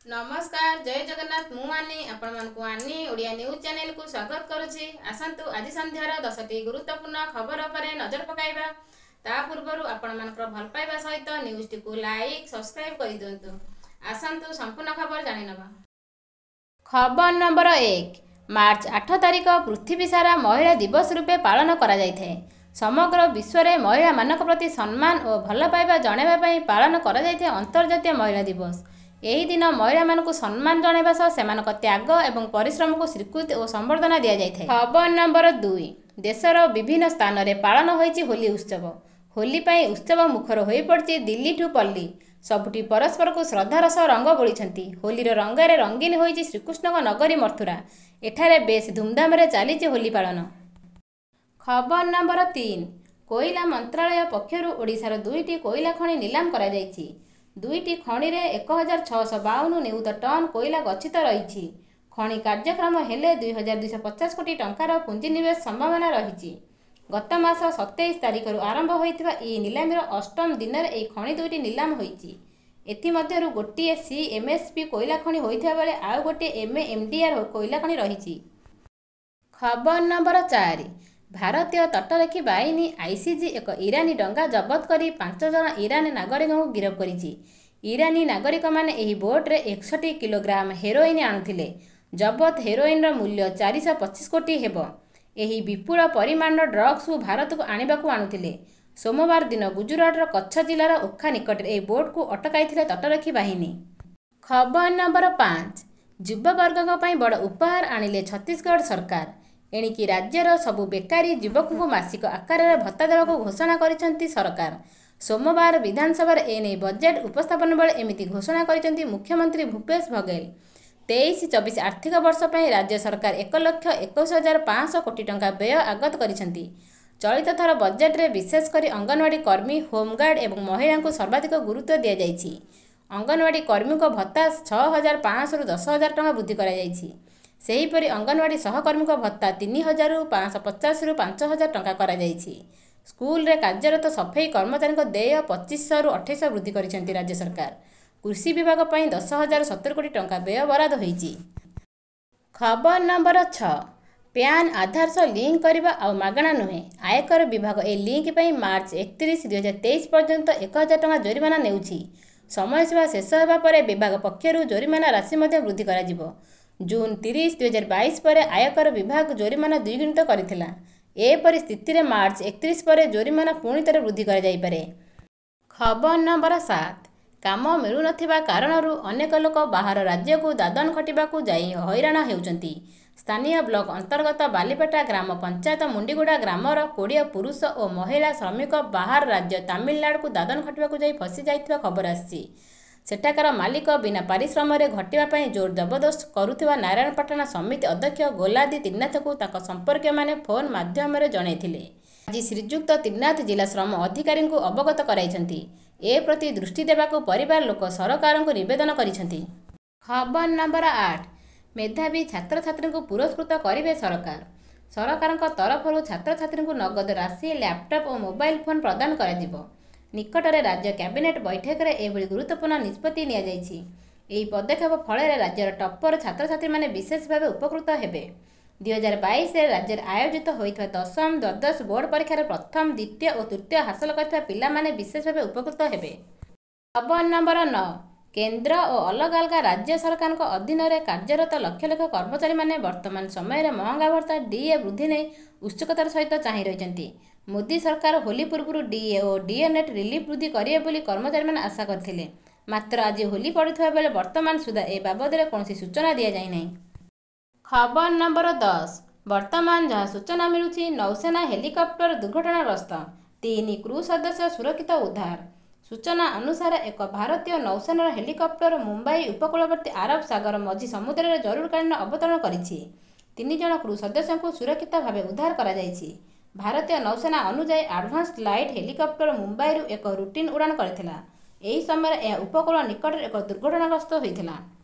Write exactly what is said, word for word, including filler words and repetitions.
नमस्कार जय जगन्नाथ मु आनी आपण मानकु आनी ओडिया न्यूज चैनल को स्वागत करुछि। आसंतु आज संध्यार दसटी गुरुत्वपूर्ण खबर पर नजर पकाइबा। ता पूर्वरु आपण मानकर भल पाइबा सहित न्यूज टी को लाइक सब्सक्राइब कर दियंतु। आसंतु संपूर्ण खबर जानि नबा। खबर नंबर एक, मार्च आठ तारिख पृथ्वी सारा महिला दिवस रूपे पालन करा जायथे। समग्र विश्व में महिला मानक प्रति सम्मान और भल पाइबा जणाइबा पई पालन करा जायथे अंतर्जातीय महिला दिवस। यही दिन महिला मानक सम्मान जणाइबा सह सेमानक त्याग एवं परिश्रम को स्वीकृति और संबर्धना दिया जायथे। खबर नंबर दुई, देशर विभिन्न स्थान में पालन होइछि होली उत्सव। होली पई उत्सव मुखर होई पड़छि दिल्ली ठू पल्ली। सबुठी परस्पर को श्रद्धार सह रंग बोलिछंती। होलीर रंगरे रंगीन होइछि श्रीकृष्णक नगरी मथुरा। एठारे बेस धूमधाम रे चलीछि होली पालन। खबर नंबर तीन, कोयला मंत्रालय पक्षरु ओडिशार दुईटी कोयला खनि निलाम करा जायछि। दुईटी खनि रे एक हजार छःश बावन नियुत टन कोयला गच्छित रही। खनि कार्यक्रम हेले दुई हजार दुईश पचास कोटी टंकार पुंजीनिवेश संभावना रही। गत मास सत्ताईस तारिख आरंभ होइथिबा ई निलामीर अष्टम दिन में यह खनि दुईटी निलाम होइछि। एथिमध्यरु गोटिए सीएमएसपी कोयला खनि होइथिबा बेले आउ गोटिए एमएमडीआर कोयला खनि रही। खबर नंबर चार, भारतीय तटरक्षी बाहिनी आईसीजी एक ईरानी डंगा जबत करी पांच जन ईरानी नागरिक को गिरफ्त करिछि। ईरानी नागरिक माने एही बोट रे एकसठ किलोग्राम हेरोइन आणुथिले। जबत हेरोइन मूल्य चार सौ पच्चीस कोटी हेबो। एही विपुल परिमाण ड्रग्स को भारत को आनिबा को आणुथिले। सोमवार दिन गुजरात कच्छ जिलार ओखा निकट एही बोट को अटकाइथिले तटरक्षी बाहिनी। खबर नंबर पाँच, युववर्ग पई बड़ उपहार आनिले छत्तीसगढ़ सरकार। एणिकी राज्यर सबु बेकारी युवक को मासिक आकार भत्ता देवाक घोषणा करिसेंती सरकार। सोमवार विधानसभा एने बजेट उपस्थापन बेले एमिति घोषणा करिसेंती मुख्यमंत्री भूपेश बघेल। तेईस चौबीस आर्थिक वर्ष पर राज्य सरकार एक लक्ष इक्कीस हजार पाँच कोटी टंका व्यय आगत करिसेंती। चलित थर बजेट रे विशेषकर अंगनवाड़ी कर्मी, होमगार्ड एवं महिला को सर्वाधिक गुरुत्व दिया जायछि। अंगनवाड़ी कर्मी को भत्ता छह हजार पाँच रु दस हजार टंका वृद्धि करा जायछि। सेहीपरि अंगनवाड़ी सहकर्मी को भत्ता तीन हजार रु पाँच पचास रु पाँच हजार टंका करा जायछि। स्कूल रे कार्यरत सफाई कर्मचारी को देय पच्चीस रु अठाईस वृद्धि करिसेंती राज्य सरकार। कृषि विभाग पई दस हजार सत्तर कोटी टंका व्यय बराद होइछि। खबर नंबर छः, पैन आधार सह लिंक करबा आ मागणा नुहे। आयकर विभाग ए लिंक पई मार्च एकतीस दुई हजार तेईस पर्यंत एक हजार टंका जोरिमाना नेउछि। समय सीमा शेष होगा पर विभाग पक्षरु जोरिमाना राशि मध्ये वृद्धि करा जिवो। जून तीस दुई हजार बाईस पर आयकर विभाग जोरिमाना द्विगुणित करथिला। एपरि स्थिति रे मार्च एकतीस पर जोरिमाना पुणी ଥରେ वृद्धि करा जाई पारे। खबर नंबर सात, काम मिलु नथिबा कारणरू अनेक लोक बाहर राज्य को दादन खटिबा को जाई हैरान हेउचंती। स्थानीय ब्लॉक अंतर्गत बालीपेटा ग्राम पंचायत मुंडीगुड़ा ग्रामर कोड़े पुरुष और महिला श्रमिक बाहर राज्य तमिलनाडु को दादन खटिबा को जाई फसी जाइथिबा खबर आछि। सेठाकार मालिक बिना पारिश्रम रे घटिबा पई जोर जबरदस्त करुथिबा नारायणपाटना समिति अध्यक्ष गोलादी त्रिनाथ को ताका संपर्क माने फोन माध्यम रे जणाइथिले। आज श्रीजुक्त त्रिनाथ जिला श्रम अधिकारी को अवगत कराइछंती। ए प्रति दृष्टि देबाको परिवार लोक सरकार को निवेदन करिछंती। खबर नंबर आठ, मेधावी छात्र छात्री को पुरस्कृत करिवे सरकार। सरकार तरफ छात्र छात्री को नगद राशि, लैपटॉप और मोबाइल फोन प्रदान करा जिवो। निकटरे राज्य कैबिनेट बैठक में एभली गुरुत्वपूर्ण निष्पत्ति निया जायछि। एही पदक्षेप फल राज्यर टप्पर छात्र छात्री माने विशेष भाव उपकृत हेबे। दुई हजार बाईस राज्य आयोजित होइथिबा दशम द्वादश बोर्ड परीक्षार प्रथम, द्वितीय और तृतीय हासिल करथिबा पिला माने विशेष भाव उपकृत हेबे। खबर नंबर नौ, केंद्र और अलग अलग राज्य सरकार अधीन में कार्यरत लक्ष लक्ष कर्मचारी माने वर्तमान समय महंगा भत्ता डीए वृद्धि नहीं उत्सुकतार सहित चाहि रहिछंती। मोदी सरकार होली पूर्व डीए और डीए नेट रिलीफ वृद्धि करिवे बोली कर्मचारी माने आशा करथिले। मात्र आज होली पड़ुथिबा बेले वर्तमान सुधा ए बाबद में कौनसी सूचना दिया जाय नहीं। खबर नंबर दस, वर्तमान जहाँ सूचना मिलुछि नौसेना हेलिकॉप्टर दुर्घटनाग्रस्त, तीन क्रू सदस्य सुरक्षित उद्धार। सूचना अनुसार एक भारतीय नौसेनार हेलिकॉप्टर मुंबई उपकूलवर्ती आरब सागर मझी समुद्र में जरूरकालीन अवतरण करिछि। तीन जन क्रू सदस्य को सुरक्षित भाव उद्धार करा जायछि। भारतीय नौसेना अनुसार एडवांस लाइट हेलिकॉप्टर मुंबई एक रूटीन उड़ान करथिला। एही समय यह उपकूल निकट एक दुर्घटनाग्रस्त होइथिला।